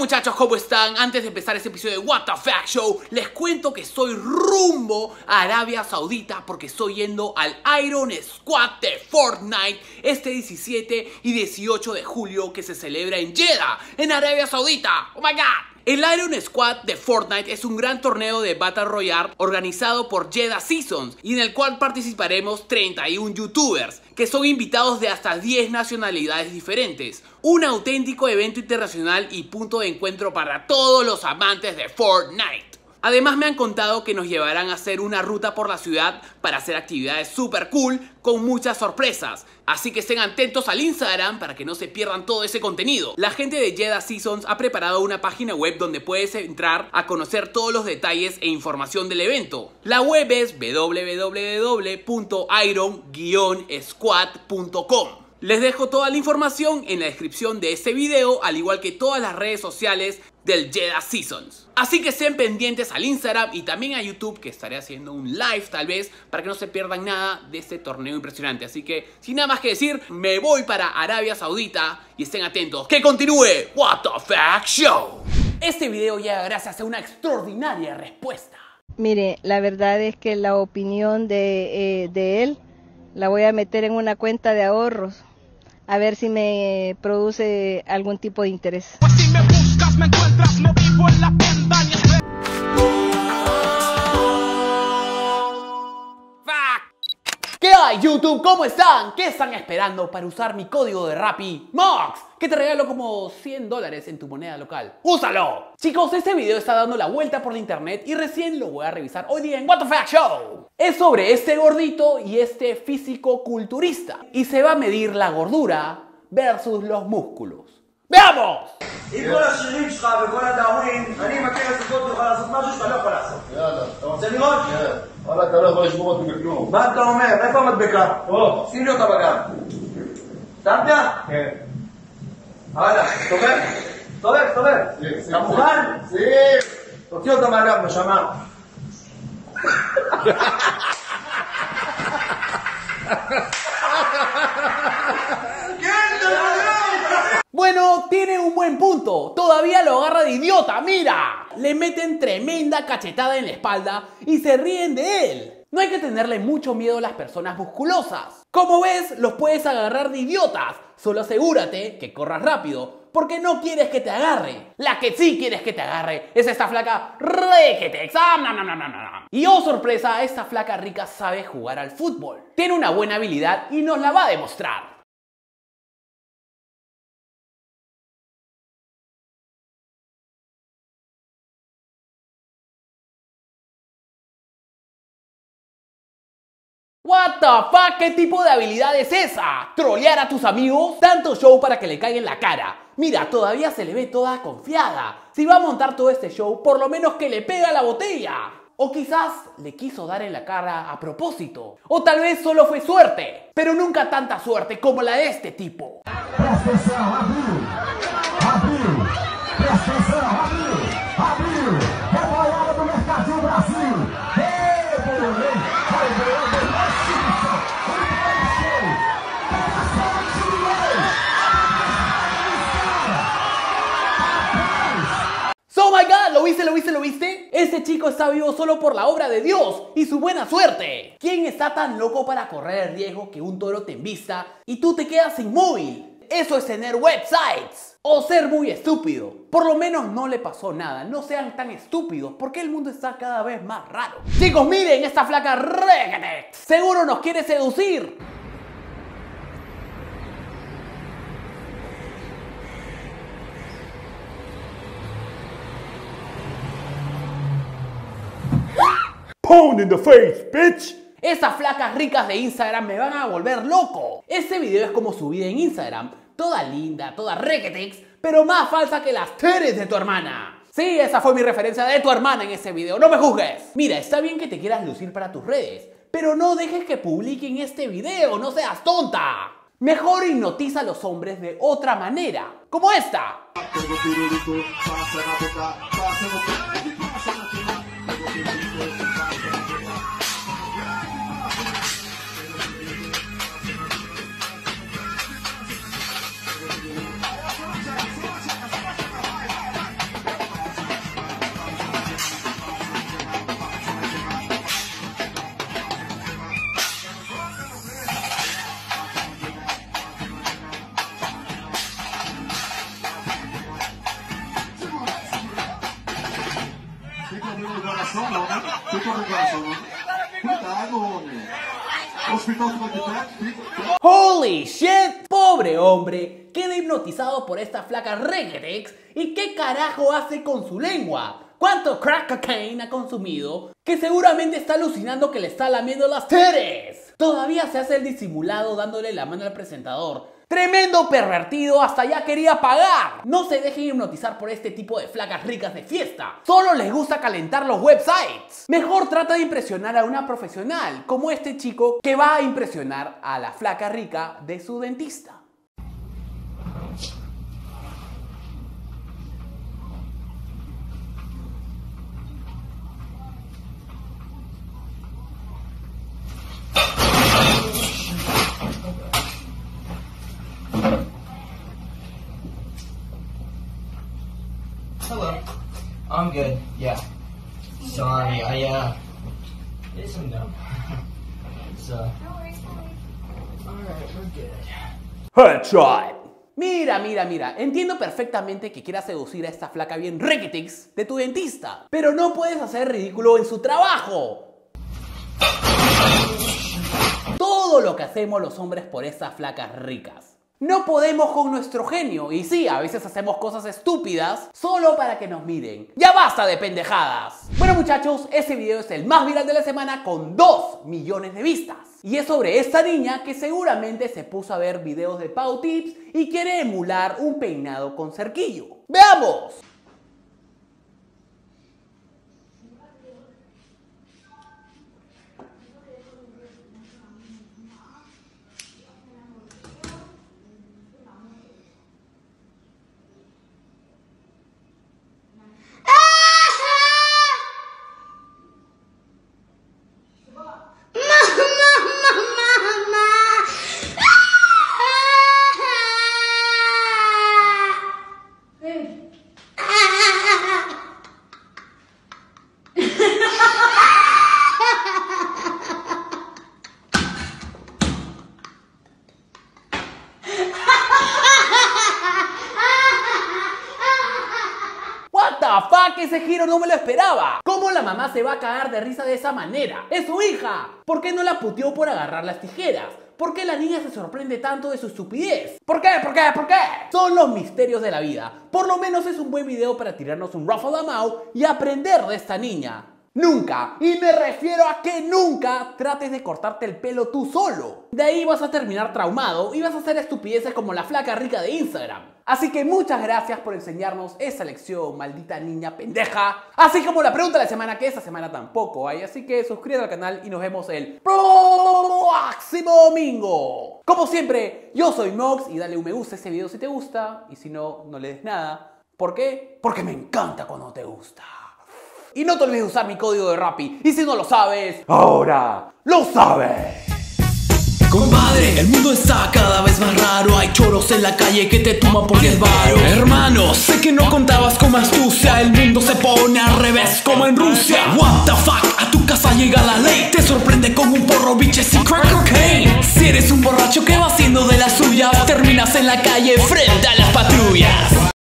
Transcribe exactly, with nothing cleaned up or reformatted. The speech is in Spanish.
muchachos, ¿cómo están? Antes de empezar este episodio de What the Fact Show, les cuento que estoy rumbo a Arabia Saudita porque estoy yendo al Iron Squad de Fortnite este diecisiete y dieciocho de julio que se celebra en Jeddah, en Arabia Saudita. ¡Oh my God! El Iron Squad de Fortnite es un gran torneo de Battle Royale organizado por Jeddah Seasons y en el cual participaremos treinta y uno youtubers que son invitados de hasta diez nacionalidades diferentes. Un auténtico evento internacional y punto de encuentro para todos los amantes de Fortnite. Además me han contado que nos llevarán a hacer una ruta por la ciudad para hacer actividades super cool con muchas sorpresas. Así que estén atentos al Instagram para que no se pierdan todo ese contenido. La gente de Jeddah Seasons ha preparado una página web donde puedes entrar a conocer todos los detalles e información del evento. La web es w w w punto iron squad punto com. Les dejo toda la información en la descripción de este video, al igual que todas las redes sociales del Jeddah Seasons. Así que estén pendientes al Instagram y también a YouTube, que estaré haciendo un live tal vez para que no se pierdan nada de este torneo impresionante. Así que sin nada más que decir, me voy para Arabia Saudita y estén atentos que continúe What the Fact Show. Este video llega gracias a una extraordinaria respuesta. Mire, la verdad es que la opinión de, eh, de él la voy a meter en una cuenta de ahorros. A ver si me produce algún tipo de interés. Pues si me buscas, me encuentras, no vivo en la pendaña. ¿Qué hay, YouTube? ¿Cómo están? ¿Qué están esperando para usar mi código de Rappi Mox? Que te regalo como cien dólares en tu moneda local. ¡Úsalo! Chicos, este video está dando la vuelta por la internet y recién lo voy a revisar hoy día en What the Fact Show. Es sobre este gordito y este físico culturista. Y se va a medir la gordura versus los músculos. ¡Veamos! يقول الشريك شقا بيقول داوين أنا ما كانت تقول خلاص اثناشر خلاص خلاص يلا سامي غاد ولا كلام ولا شغل بكلوم ما انت وما ما فهمت بكا اوه سينو طبقا سامع هلا طبق طبق طبق يا مخان سي توكيو ده معلم شمال Bueno, tiene un buen punto. Todavía lo agarra de idiota, mira. Le meten tremenda cachetada en la espalda y se ríen de él. No hay que tenerle mucho miedo a las personas musculosas. Como ves, los puedes agarrar de idiotas. Solo asegúrate que corras rápido, porque no quieres que te agarre. La que sí quieres que te agarre es esta flaca requetex. Ah, no, no, no, no, no. Y oh sorpresa, esta flaca rica sabe jugar al fútbol. Tiene una buena habilidad y nos la va a demostrar. What the fuck, ¿qué tipo de habilidad es esa? ¿Trolear a tus amigos? Tanto show para que le caiga en la cara. Mira, todavía se le ve toda confiada. Si va a montar todo este show, por lo menos que le pega la botella. O quizás le quiso dar en la cara a propósito. O tal vez solo fue suerte. Pero nunca tanta suerte como la de este tipo. Presta atenção, abriu, abriu, presta atenção, abriu, abriu, rebolada do Mercadinho Brasil, rebolei, rebolei, ¡Oh my God! ¿Lo viste? ¿Lo viste? ¿Lo viste? Este chico está vivo solo por la obra de Dios y su buena suerte. ¿Quién está tan loco para correr el riesgo que un toro te embista y tú te quedas inmóvil? Eso es tener websites o ser muy estúpido. Por lo menos no le pasó nada. No sean tan estúpidos porque el mundo está cada vez más raro. Chicos, miren esta flaca requetex. Seguro nos quiere seducir. Pound in the face, bitch. Estas flacas ricas de Instagram me van a volver loco. Este video es como su vida en Instagram. Toda linda, toda requetex, pero más falsa que las teres de tu hermana. Sí, esa fue mi referencia de tu hermana en ese video, no me juzgues. Mira, está bien que te quieras lucir para tus redes, pero no dejes que publiquen este video, no seas tonta. Mejor hipnotiza a los hombres de otra manera, como esta. coração, homem. Tem que abrir o coração, homem. Cuidado, homem. O hospital fica aqui perto, fica. Holy shit, pobre hombre, queda hipnotizado por esta flaca Regetex. ¿Y qué carajo hace con su lengua? ¿Cuánto crack cocaine ha consumido? Que seguramente está alucinando que le está lamiendo las teres. Todavía se hace el disimulado dándole la mano al presentador. Tremendo pervertido, hasta ya quería pagar. No se dejen hipnotizar por este tipo de flacas ricas de fiesta. Solo les gusta calentar los websites. Mejor trata de impresionar a una profesional, como este chico que va a impresionar a la flaca rica de su dentista. Hello. I'm good, yeah. Sorry, I, uh, did some dumb. It's, uh... Alright, we're good. Headshot. Mira, mira, mira, entiendo perfectamente que quieras seducir a esta flaca bien requetix de tu dentista, pero no puedes hacer ridículo en su trabajo. Todo lo que hacemos los hombres por estas flacas ricas. No podemos con nuestro genio, y sí, a veces hacemos cosas estúpidas solo para que nos miren. ¡Ya basta de pendejadas! Bueno muchachos, este video es el más viral de la semana con dos millones de vistas. Y es sobre esta niña que seguramente se puso a ver videos de Pau Tips y quiere emular un peinado con cerquillo. ¡Veamos! Fuck, ese giro no me lo esperaba. ¿Cómo la mamá se va a cagar de risa de esa manera? ¡Es su hija! ¿Por qué no la puteó por agarrar las tijeras? ¿Por qué la niña se sorprende tanto de su estupidez? ¿Por qué? ¿Por qué? ¿Por qué? Son los misterios de la vida. Por lo menos es un buen video para tirarnos un ruffle a mouth y aprender de esta niña. Nunca, y me refiero a que nunca trates de cortarte el pelo tú solo. De ahí vas a terminar traumado y vas a hacer estupideces como la flaca rica de Instagram. Así que muchas gracias por enseñarnos esa lección, maldita niña pendeja. Así como la pregunta de la semana, que esta semana tampoco hay. Así que suscríbete al canal y nos vemos el próximo domingo. Como siempre, yo soy Mox y dale un me gusta a este video si te gusta. Y si no, no le des nada. ¿Por qué? Porque me encanta cuando te gusta. Y no te olvides de usar mi código de Rappi. Y si no lo sabes, ahora lo sabes. Compadre, el mundo está cada vez más raro. Hay choros en la calle que te toman por diez varos. Hermano, sé que no contabas con astucia. El mundo se pone al revés como en Rusia. What the fuck, a tu casa llega la ley. Te sorprende con un porro, bitches y crack cocaine. Si eres un borracho que va haciendo de las suyas, terminas en la calle frente a la